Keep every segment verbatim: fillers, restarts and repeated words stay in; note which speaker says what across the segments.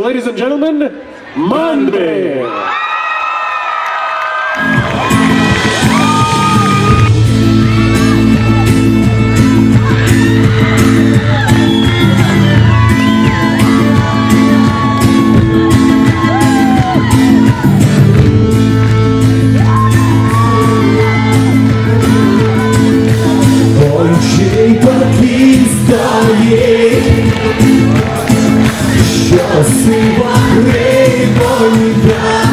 Speaker 1: ladies and gentlemen, Mandri!
Speaker 2: Сива грибонька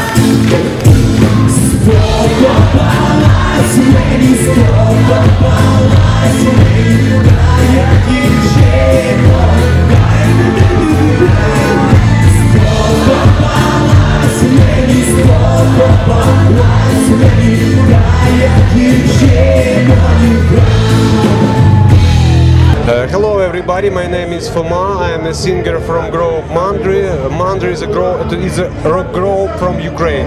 Speaker 2: сподобалась мені, сподобалась мені, моя дівчинка. Сподобалась мені, сподобалась мені, моя дівчинка.
Speaker 3: Uh, hello everybody, my name is Foma. I am a singer from group Mandri. Mandri is a, group, is a rock group from Ukraine.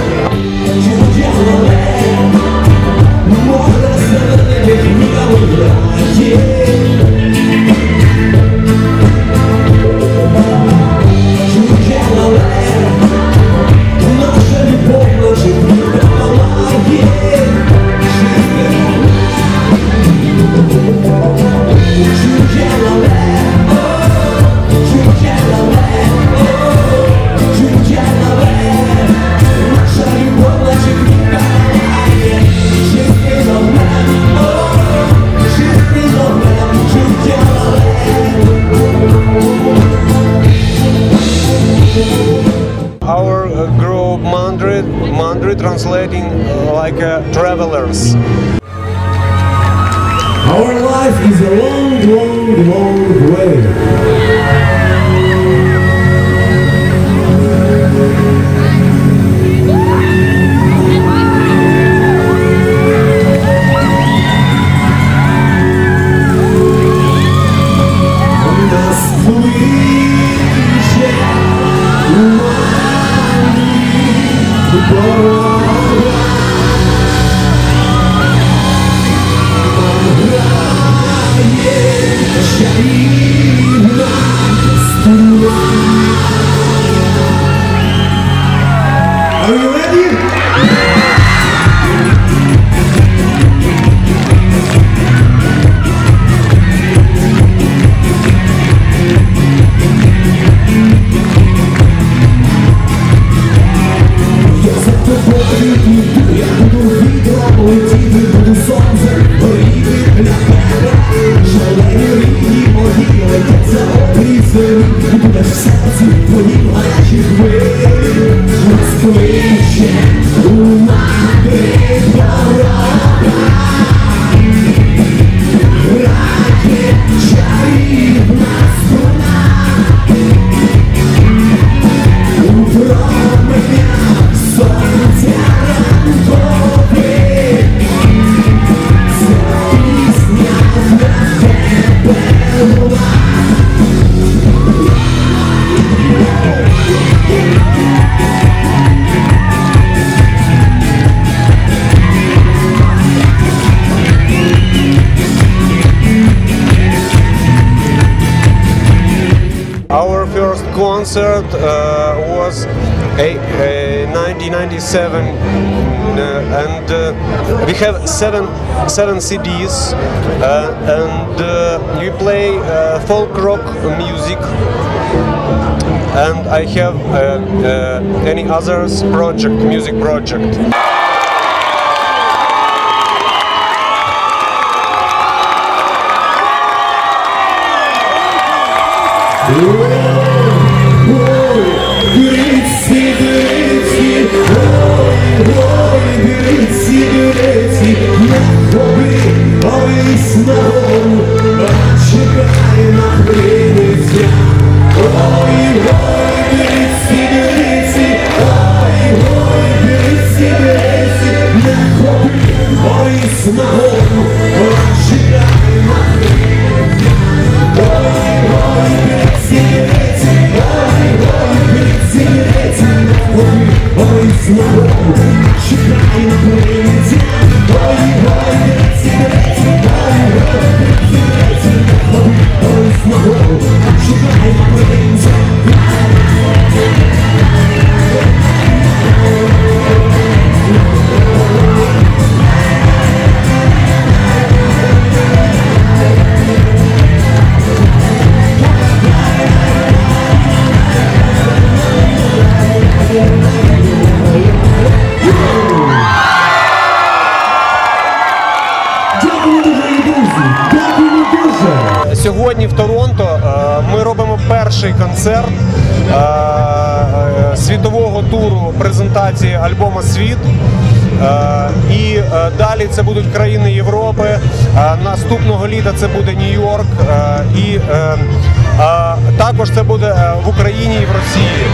Speaker 3: Our uh, group Mandri, Mandri translating uh, like uh, travelers.
Speaker 2: Our life is a long, long, long way. Are you ready? Я буду вітром летіти, буду сонцем горіти для тебе. Шалені рідні мої летять за обрій землі, ти будеш в серці твоїм гарячих хвилі. Розкличе у Мандри дорога, грає чарівна струна. У променях сонця ранкових ця пісня для тебе була.
Speaker 3: Our first concert uh, was a, a nineteen ninety-seven, uh, and uh, we have seven seven C Ds, uh, and uh, we play uh, folk rock music. And I have uh, uh, any others project, music project.
Speaker 2: She
Speaker 3: перший концерт світового туру презентації альбома «Світ». І далі це будуть країни Європи, наступного літа це буде Нью-Йорк, і також це буде в Україні і в Росії.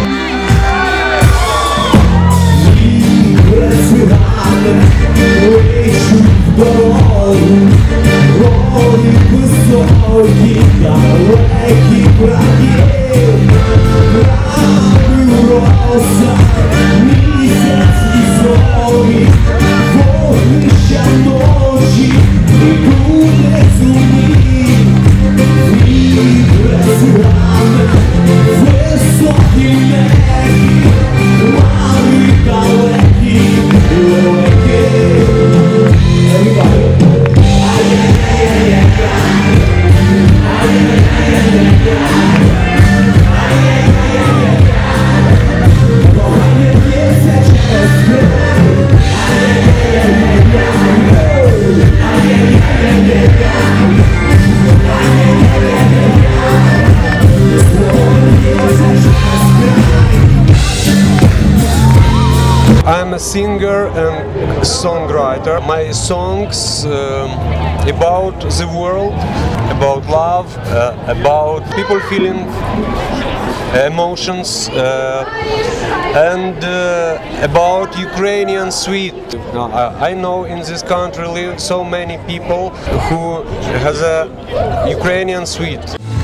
Speaker 3: I'm a singer and songwriter. My songs um, about the world, about love, uh, about people feeling emotions, uh, and uh, about Ukrainian sweet. I know in this country live so many people who has a Ukrainian sweet.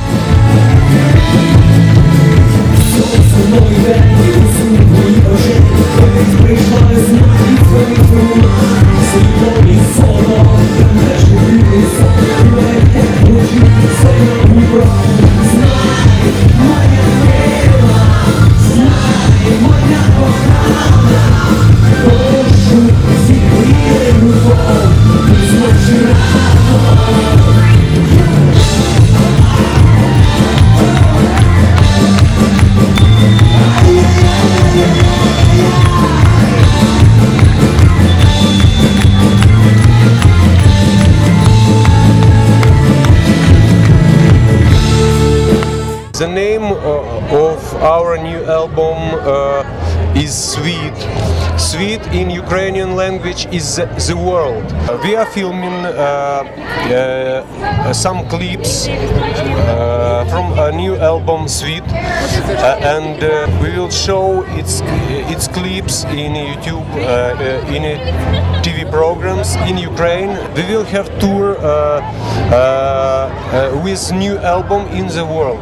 Speaker 3: The name of our new album uh, is Sweet. Sweet in Ukrainian language is the world. We are filming uh, uh, some clips uh, from a new album Sweet, uh, and uh, we will show its its clips in YouTube, uh, in a T V programs in Ukraine. We will have tour uh, uh, uh, with new album in the world.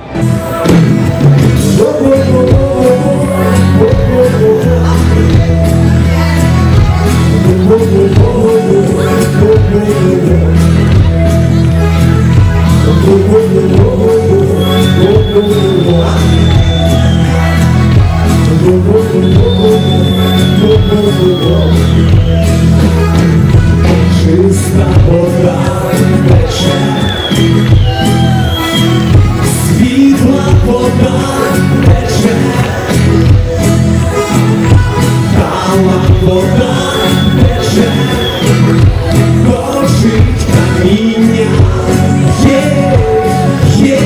Speaker 2: Чиста вода тече, світла вода тече, тала вода тече, дощить каміння, є, є,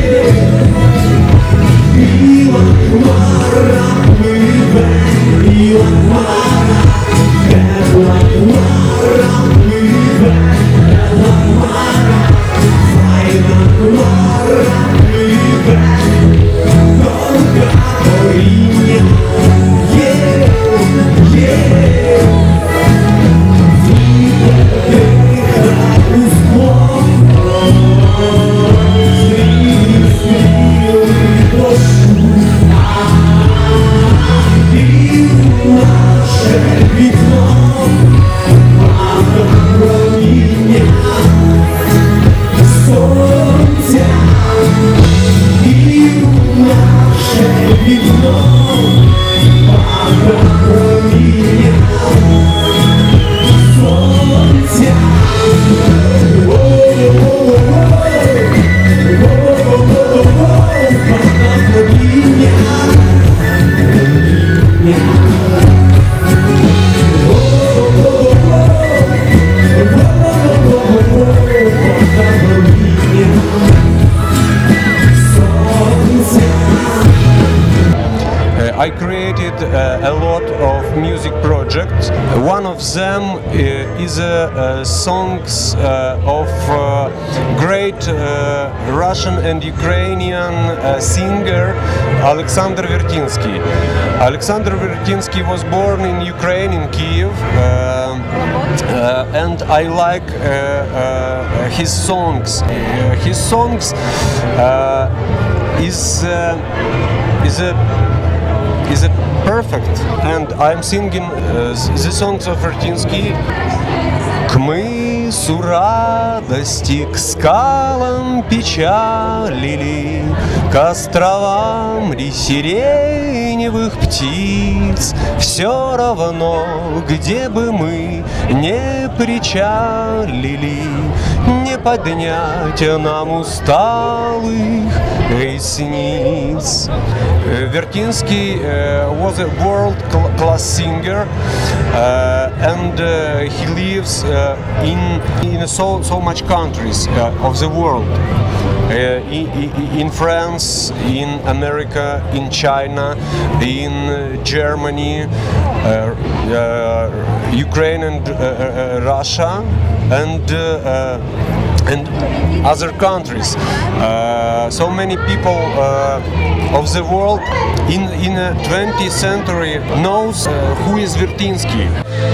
Speaker 2: біла хмара пливе, біла хмара, тепла хмара пливе, тепла хмара, файна хмара пливе, тонка коріння, є, є, вітер дихає у скло, зрілий стрілий дощу, і наше вікно, проміння сонця.
Speaker 3: I created uh, a lot of music projects. One of them uh, is uh, uh, songs uh, of uh, great uh, Russian and Ukrainian uh, singer Alexander Vertinsky. Alexander Vertinsky was born in Ukraine, in Kiev, uh, uh, and I like uh, uh, his songs. Uh, his songs uh, is uh, is a is a perfect, and I'm singing uh, the songs of Vertinsky. К мысу радости, к скалам печали ли, к островам ли сиреневых птиц, все равно, где бы мы не причалили, не поднять нам усталых ресниц. Vertinsky uh, was a world-class singer, uh, and uh, he lives uh, in in so so much countries uh, of the world. Uh, in, in France, in America, in China, in Germany, uh, uh, Ukraine, and uh, uh, Russia, and. Uh, and other countries. Uh, so many people uh, of the world in in the twentieth century knows uh, who is Vertinsky.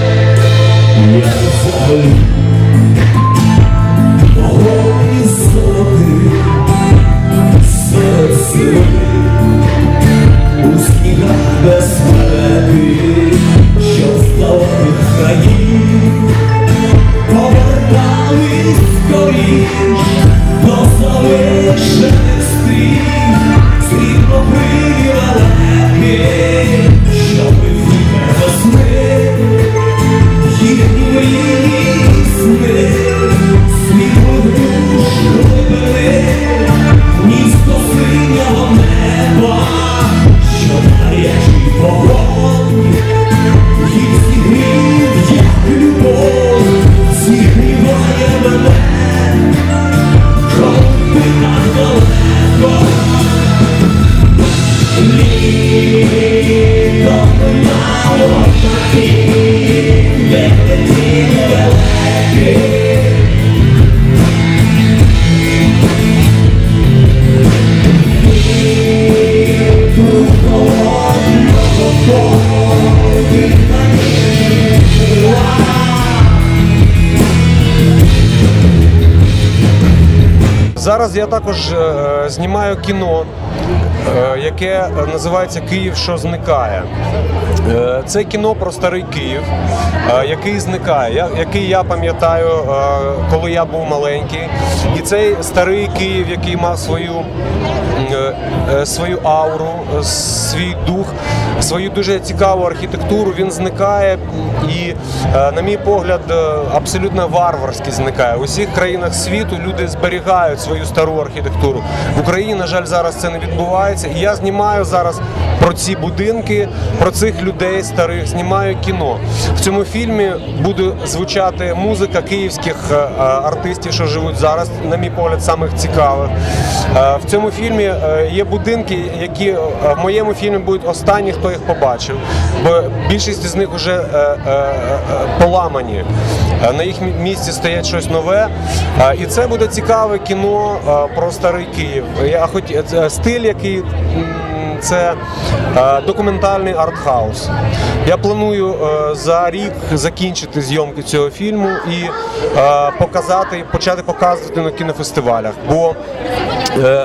Speaker 3: Зараз я також е, знімаю кіно, е, яке називається «Київ, що зникає». Е, це кіно про старий Київ, е, який зникає, я, який я пам'ятаю, е, коли я був маленький. І цей старий Київ, який мав свою, е, е, свою ауру, е, свій дух, свою дуже цікаву архітектуру, він зникає і, е, на мій погляд, абсолютно варварськи зникає. У всіх країнах світу люди зберігають свою стару архітектуру. В Україні, на жаль, зараз це не відбувається. І я знімаю зараз про ці будинки, про цих людей старих, знімаю кіно. В цьому фільмі буде звучати музика київських артистів, що живуть зараз, на мій погляд, самих цікавих. В цьому фільмі є будинки, які в моєму фільмі будуть останні, хто їх побачив, бо більшість з них вже поламані. На їх місці стоять щось нове. І це буде цікаве кіно про старий Київ. Я хоч стиль, який це документальний артхаус. Я планую за рік закінчити зйомки цього фільму і показати, почати показувати на кінофестивалях. Бо е,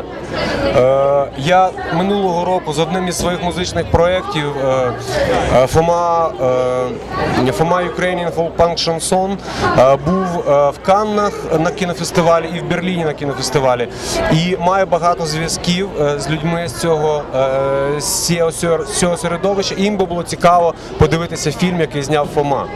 Speaker 3: е, я минулого року з одним із своїх музичних проєктів е, Фома, е, Фома Ukrainian Folk Punk Chanson е, був е, в Каннах на кінофестивалі і в Берліні на кінофестивалі. І маю багато зв'язків е, з людьми з цього, е, з цього, з цього середовища. І їм би було цікаво подивитися фільм, який зняв Фома.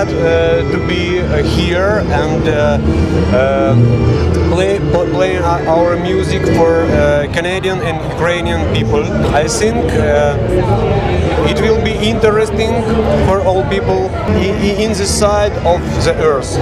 Speaker 3: glad uh, to be uh, here and uh, uh, play play our music for uh, Canadian and Ukrainian people. I think uh, it will be interesting for all people in this side of the earth.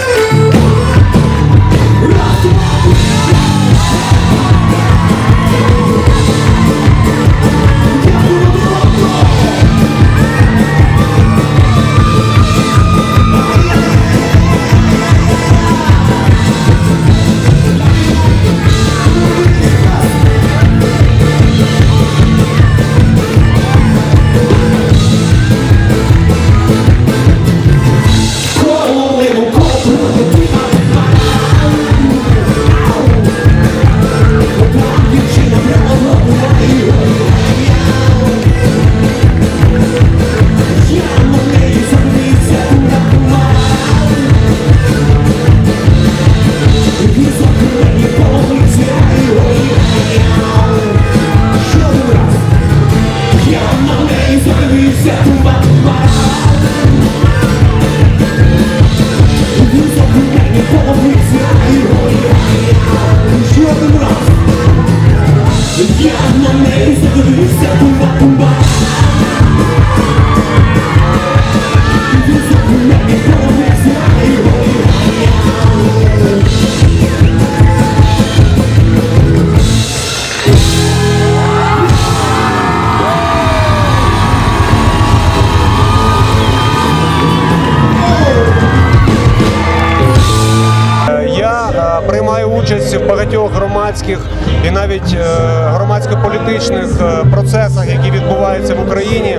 Speaker 3: Участь в багатьох громадських і навіть е, громадсько-політичних е, процесах, які відбуваються в Україні,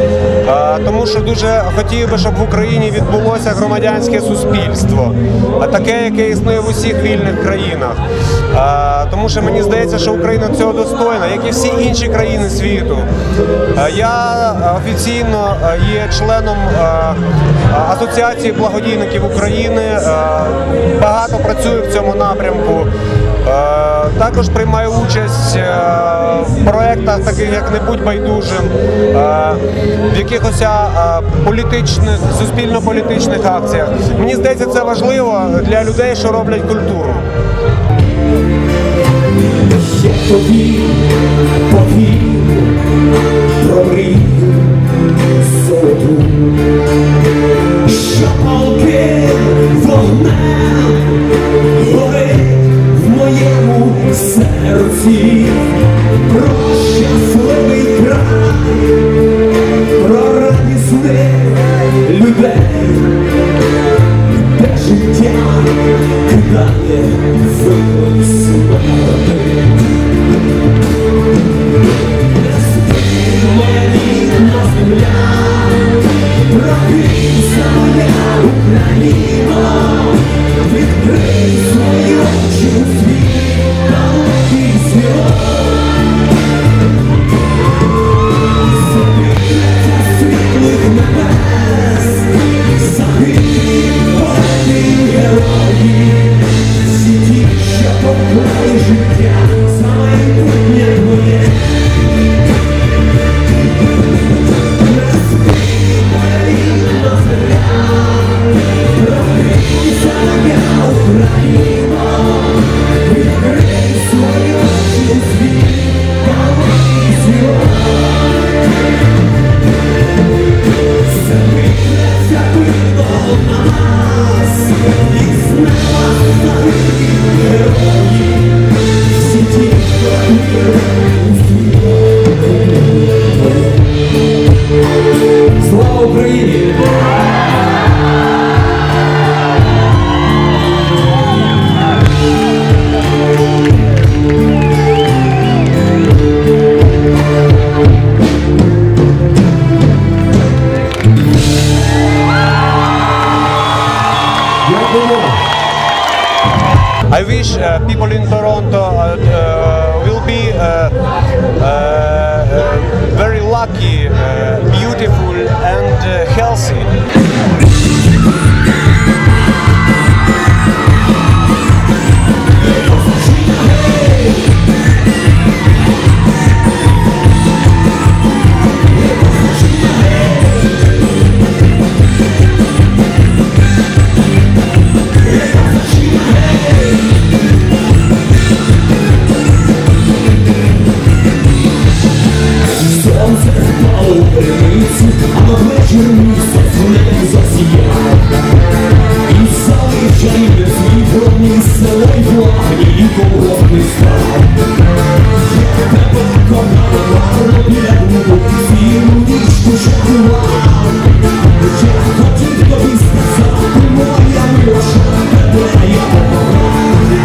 Speaker 3: е, тому що дуже хотів би, щоб в Україні відбулося громадянське суспільство, а таке, яке існує в усіх вільних країнах. Е, тому що мені здається, що Україна цього достойна, як і всі інші країни світу. Е, я офіційно є членом е, Асоціації благодійників України, е, багато працюю в цьому напрямку. Також приймаю участь в проєктах, таких як «Не будь байдужим», в якихось політичних, суспільно-політичних акціях. Мені здається, це важливо для людей, що роблять культуру.
Speaker 2: Ще тобі повів про мрію золоту, що палки вогнем горить в моєму серці, про щасливий край, про радісних людей, де життя кидає в смерти. Моя рідна земля, прокинься моя Україна, відкрий свої очі у світ далекий світ. Світлиця світлих небес, загиблі поети герої, всі ті, що поклали життя за майбутнє твоє. Слава Україні!
Speaker 3: I wish uh, people in Toronto uh, uh, will be uh, uh, very lucky, uh, beautiful and uh, healthy.
Speaker 2: небо засіяв. І залишає свій промисловий флаг, нікого не став. Я тебе кохала, біля цілу ніч шокував. Я хотів тобі сказати, моя милоша, тебе я кохав.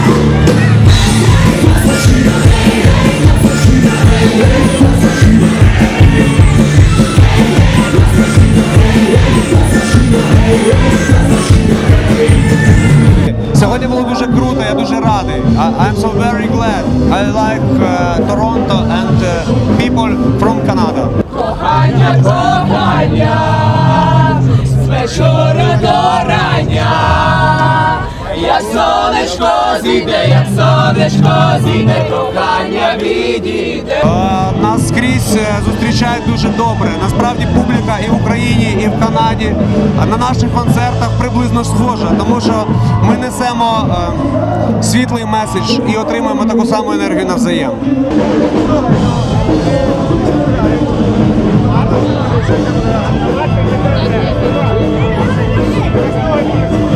Speaker 3: Сьогодні було дуже круто, я дуже радий. I, I'm so very glad. I like uh, Toronto and uh, people from Canada.
Speaker 4: Кохання, кохання, з вечора до рання, як сонечко зійде, як сонечко зійде, кохання відійде.
Speaker 3: Е, Нас скрізь е, зустрічають дуже добре. Насправді публіка і в Україні, і в Канаді а на наших концертах приблизно схожа, тому що ми несемо е, світлий меседж і отримуємо таку саму енергію навзаєм.
Speaker 5: Thank you.